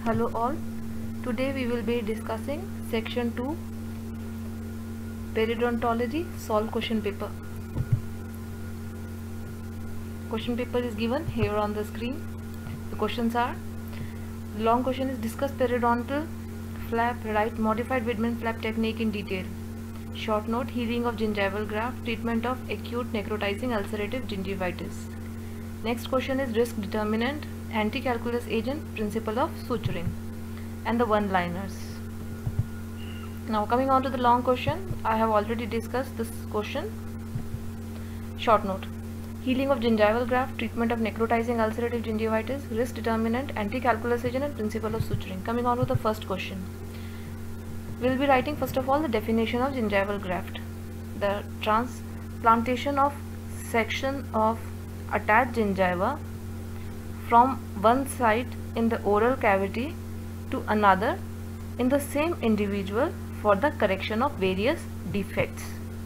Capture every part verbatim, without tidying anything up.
Hello all. Today we will be discussing section two, Periodontology, solve question paper. Question paper is given here on the screen. The questions are: long question is discuss periodontal flap, right modified Widman flap technique in detail. Short note: healing of gingival graft, treatment of acute necrotizing ulcerative gingivitis. Next question is risk determinant, anti-calculus agent, principle of suturing, and the one-liners. Now coming on to the long question, I have already discussed this question. Short note: healing of gingival graft, treatment of necrotizing ulcerative gingivitis, risk determinant, anti-calculus agent, and principle of suturing. Coming on to the first question, we'll be writing first of all the definition of gingival graft. The transplantation of section of attached gingiva from one site in the oral cavity to another in the same individual for the correction of various defects.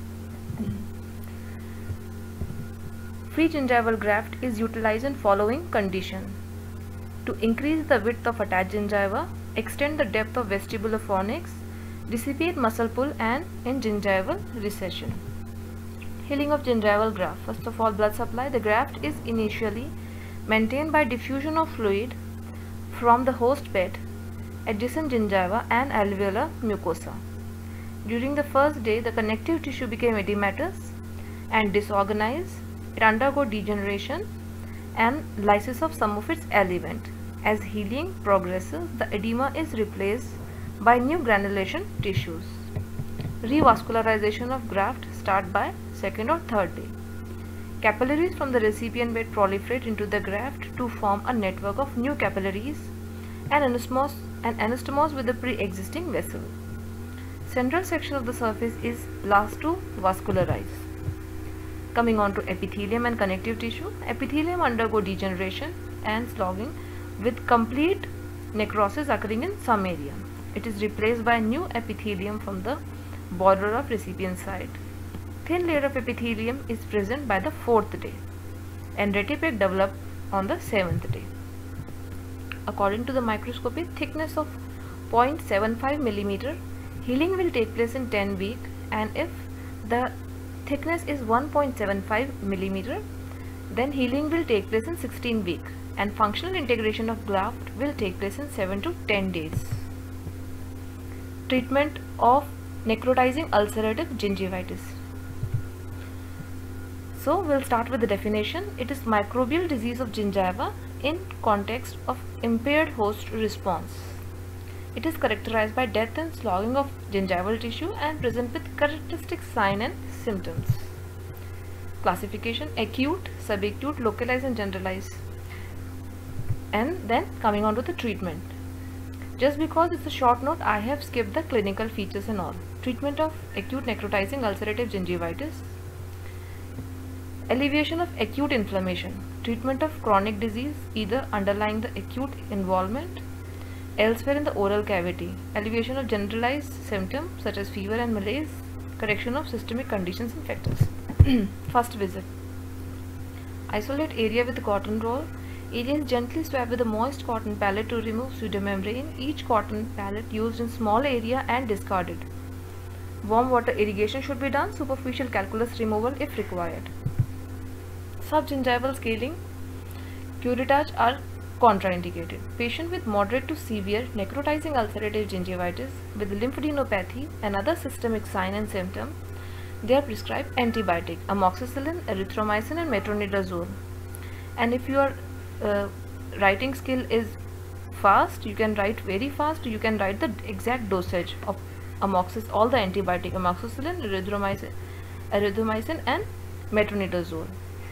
Free gingival graft is utilized in following condition: to increase the width of attached gingiva, extend the depth of vestibular fornix, dissipate muscle pull, and in gingival recession. Healing of gingival graft. First of all, blood supply. The graft is initially maintained by diffusion of fluid from the host bed, adjacent gingiva, and alveolar mucosa. During the first day, the connective tissue became edematous and disorganized. It undergoes degeneration and lysis of some of its element. As healing progresses, the edema is replaced by new granulation tissues. Revascularization of graft starts by second or third day. Capillaries from the recipient bed proliferate into the graft to form a network of new capillaries and anastomose, and anastomose with the pre-existing vessel. Central section of the surface is last to vascularize. Coming on to epithelium and connective tissue. Epithelium undergo degeneration and slogging with complete necrosis occurring in some area. It is replaced by new epithelium from the border of recipient side. Thin layer of epithelium is present by the fourth day, and retipex develop on the seventh day. According to the microscopy, thickness of zero point seven five millimeter, healing will take place in ten weeks, and if the thickness is one point seven five millimeter, then healing will take place in sixteen weeks, and functional integration of graft will take place in seven to ten days. Treatment of necrotizing ulcerative gingivitis. So we'll start with the definition. It is microbial disease of gingiva in context of impaired host response. It is characterized by death and slogging of gingival tissue and present with characteristic signs and symptoms. Classification: acute, subacute, localized, and generalized. And then coming on to the treatment. Just because it's a short note, I have skipped the clinical features and all. Treatment of acute necrotizing ulcerative gingivitis. Alleviation of acute inflammation. Treatment of chronic disease either underlying the acute involvement elsewhere in the oral cavity. Alleviation of generalized symptoms such as fever and malaise. Correction of systemic conditions and factors. First visit. Isolate area with cotton roll. Area is gently swabbed with a moist cotton pallet to remove pseudomembrane. Each cotton pallet used in small area and discarded. Warm water irrigation should be done. Superficial calculus removal if required. Subgingival scaling, curettage are contraindicated. Patient with moderate to severe necrotizing ulcerative gingivitis with lymphadenopathy and other systemic sign and symptom, they are prescribed antibiotic, amoxicillin, erythromycin, and metronidazole. And if your uh, writing skill is fast, you can write very fast. You can write the exact dosage of amoxicillin, all the antibiotic, amoxicillin, erythromycin, erythromycin, and metronidazole.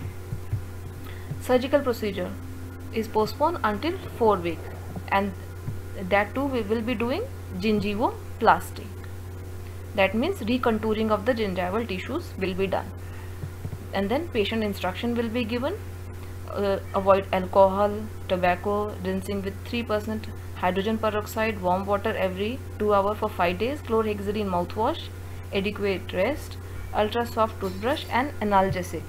Surgical procedure is postponed until four weeks, and that too we will be doing gingivoplasty. That means recontouring of the gingival tissues will be done, and then patient instruction will be given. Uh, avoid alcohol, tobacco, rinsing with three percent hydrogen peroxide, warm water every two hours for five days, chlorhexidine mouthwash, adequate rest, ultra soft toothbrush, and analgesic.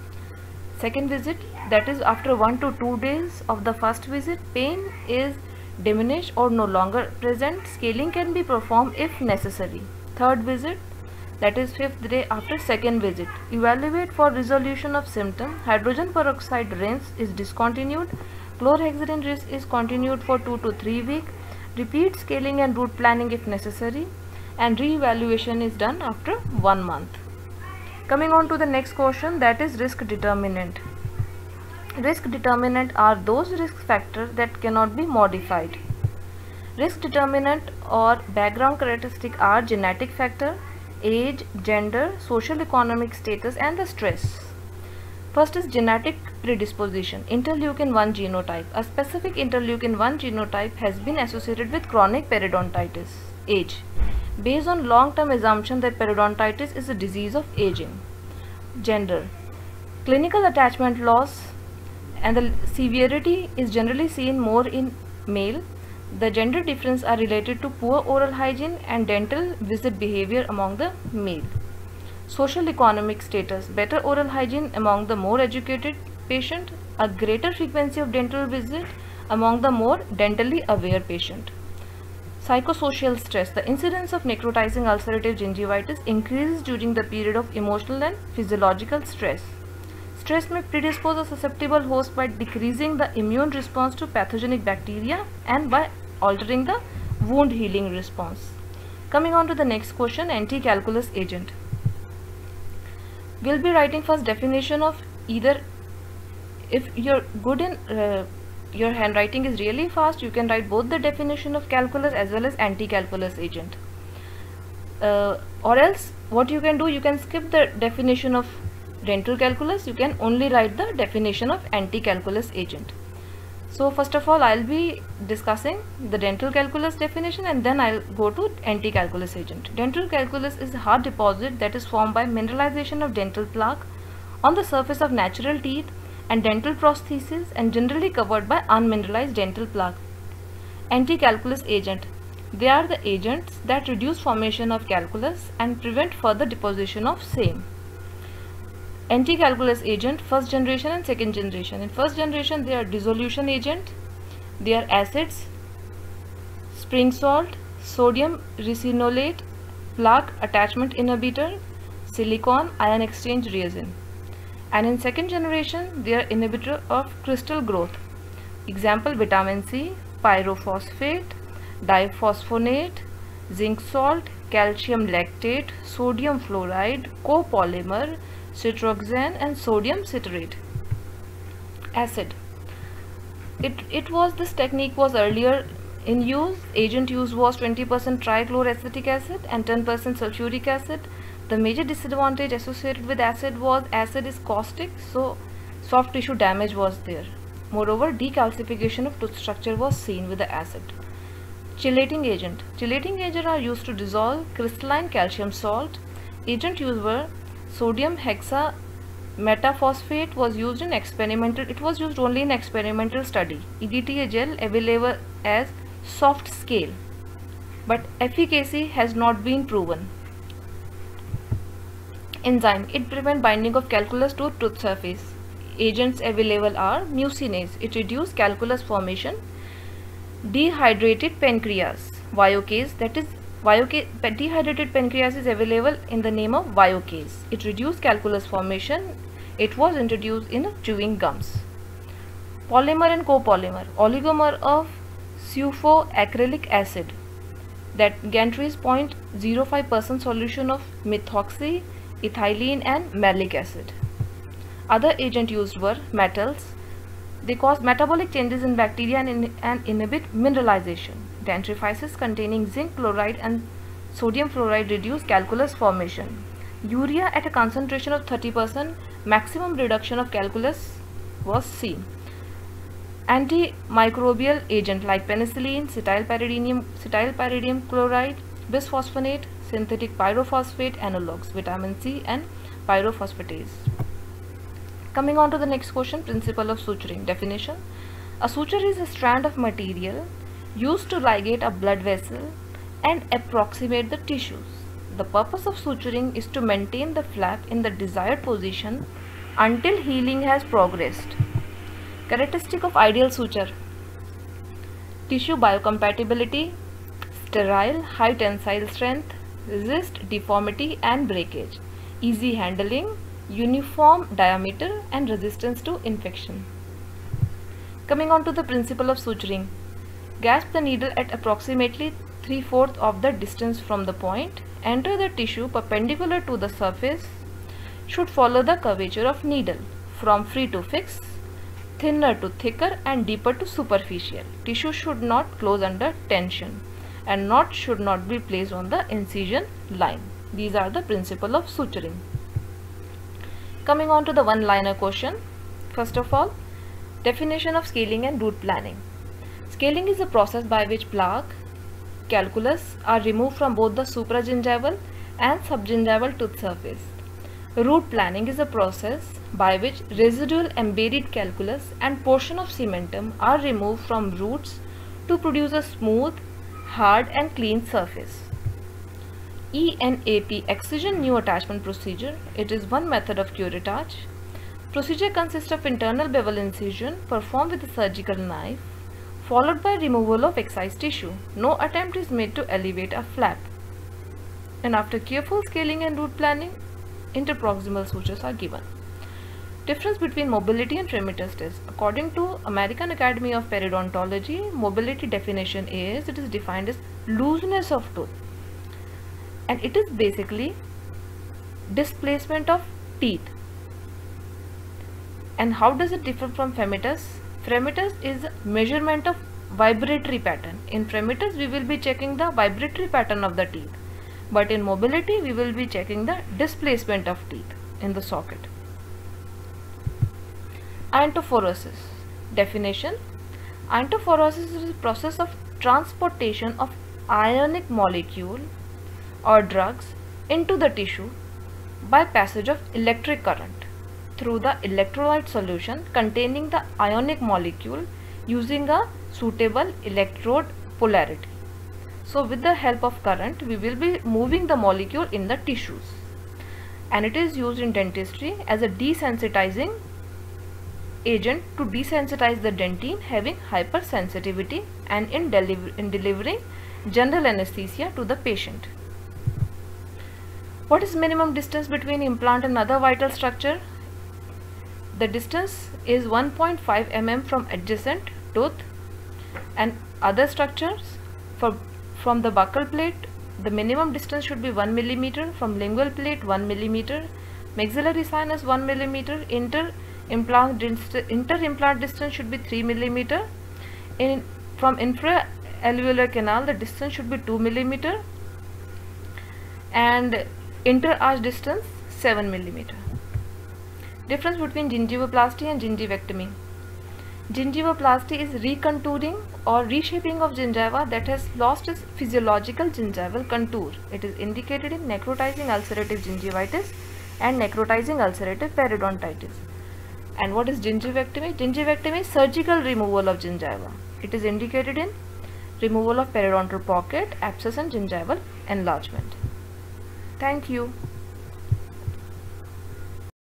Second visit, that is after one to two days of the first visit, pain is diminished or no longer present, scaling can be performed if necessary. Third visit, that is fifth day after second visit, evaluate for resolution of symptom. Hydrogen peroxide rinse is discontinued. Chlorhexidine rinse is continued for two to three weeks. Repeat scaling and route planning if necessary, and re-evaluation is done after one month. Coming on to the next question, that is risk determinant. Risk determinant are those risk factors that cannot be modified. Risk determinant or background characteristic are genetic factor, age, gender, social economic status, and the stress. First is genetic predisposition. Interleukin one genotype. A specific interleukin one genotype has been associated with chronic periodontitis. Age. Based on long-term assumption that periodontitis is a disease of aging. Gender. Clinical attachment loss and the severity is generally seen more in male. The gender difference are related to poor oral hygiene and dental visit behavior among the male. Social economic status. Better oral hygiene among the more educated patient. A greater frequency of dental visit among the more dentally aware patient. Psychosocial stress. The incidence of necrotizing ulcerative gingivitis increases during the period of emotional and physiological stress. Stress may predispose a susceptible host by decreasing the immune response to pathogenic bacteria and by altering the wound healing response. Coming on to the next question, anti-calculus agent. We'll be writing first definition of either. If you're good in uh, your handwriting is really fast, you can write both the definition of calculus as well as anti-calculus agent. Uh, or else what you can do, you can skip the definition of dental calculus, you can only write the definition of anti-calculus agent. So first of all, I'll be discussing the dental calculus definition and then I'll go to anti-calculus agent. Dental calculus is a hard deposit that is formed by mineralization of dental plaque on the surface of natural teeth and dental prosthesis and generally covered by unmineralized dental plaque. Anti-calculus agent. They are the agents that reduce formation of calculus and prevent further deposition of same. Anti-calculus agent, first generation and second generation. In first generation, they are dissolution agent, they are acids, spring salt, sodium resinolate, plaque attachment inhibitor, silicon, ion exchange resin. And in second generation, they are inhibitor of crystal growth. Example, vitamin C, pyrophosphate, diphosphonate, zinc salt, calcium lactate, sodium fluoride, copolymer, citroxan, and sodium citrate. Acid. It, it was, this technique was earlier in use. Agent use was twenty percent trichloroacetic acid and ten percent sulfuric acid. The major disadvantage associated with acid was acid is caustic, so soft tissue damage was there. Moreover, decalcification of tooth structure was seen with the acid. Chelating agent. Chelating agents are used to dissolve crystalline calcium salt. Agent used were sodium hexa metaphosphate was used in experimental, it was used only in experimental study. E D T A gel available as soft scale, but efficacy has not been proven. Enzyme. It prevents binding of calculus to tooth surface. Agents available are mucinase. It reduces calculus formation. Dehydrated pancreas. Viocase. That is Viocase, dehydrated pancreas is available in the name of Viocase. It reduced calculus formation. It was introduced in chewing gums. Polymer and copolymer. Oligomer of sulfoacrylic acid. That Gantry's zero point zero five percent solution of methoxy, ethylene, and malic acid. Other agents used were metals. They cause metabolic changes in bacteria and, in, and inhibit mineralization. Dentrifices containing zinc chloride and sodium fluoride reduce calculus formation. Urea at a concentration of thirty percent, maximum reduction of calculus was seen. Antimicrobial agent like penicillin, cetylpyridinium, cetylpyridium chloride, bisphosphonate, synthetic pyrophosphate analogues, vitamin C, and pyrophosphatase. Coming on to the next question, principle of suturing. Definition. A suture is a strand of material used to ligate a blood vessel and approximate the tissues. The purpose of suturing is to maintain the flap in the desired position until healing has progressed. Characteristic of ideal suture. tissue biocompatibility, sterile, high tensile strength, resist deformity and breakage, easy handling, uniform diameter and resistance to infection. Coming on to the principle of suturing. Grasp the needle at approximately three fourths of the distance from the point. Enter the tissue perpendicular to the surface. Should follow the curvature of needle from free to fixed, thinner to thicker and deeper to superficial. Tissue should not close under tension and knot should not be placed on the incision line. These are the principle of suturing. Coming on to the one-liner question. First of all, definition of scaling and root planning. Scaling is a process by which plaque, calculus are removed from both the supragingival and subgingival tooth surface. Root planning is a process by which residual embedded calculus and portion of cementum are removed from roots to produce a smooth, hard and clean surface. E N A P, excision new attachment procedure. It is one method of curettage. Procedure consists of internal bevel incision performed with a surgical knife, followed by removal of excised tissue. No attempt is made to elevate a flap. And after careful scaling and root planning, interproximal sutures are given. Difference between mobility and Tremitter's test. According to American Academy of Periodontology, mobility definition is, it is defined as looseness of tooth. And it is basically displacement of teeth. And how does it differ from Tremitter's? Tremitter's is measurement of vibratory pattern. In Tremitter's we will be checking the vibratory pattern of the teeth. But in mobility we will be checking the displacement of teeth in the socket. Iontophoresis. Definition. Iontophoresis is a process of transportation of ionic molecule or drugs into the tissue by passage of electric current through the electrolyte solution containing the ionic molecule using a suitable electrode polarity. So with the help of current we will be moving the molecule in the tissues, and it is used in dentistry as a desensitizing agent to desensitize the dentine having hypersensitivity and in, deliver in delivering general anesthesia to the patient. What is minimum distance between implant and other vital structure? The distance is one point five millimeters from adjacent tooth and other structures. For, from the buccal plate, the minimum distance should be one millimeter, from lingual plate one millimeter, maxillary sinus one millimeter, inter implant dist inter implant distance should be three millimeter. In from infraalveolar canal the distance should be two millimeter and inter arch distance seven millimeter. Difference between gingivoplasty and gingivectomy. Gingivoplasty is recontouring or reshaping of gingiva that has lost its physiological gingival contour. It is indicated in necrotizing ulcerative gingivitis and necrotizing ulcerative periodontitis. And what is gingivectomy? Gingivectomy is surgical removal of gingiva. It is indicated in removal of periodontal pocket, abscess and gingival enlargement. Thank you.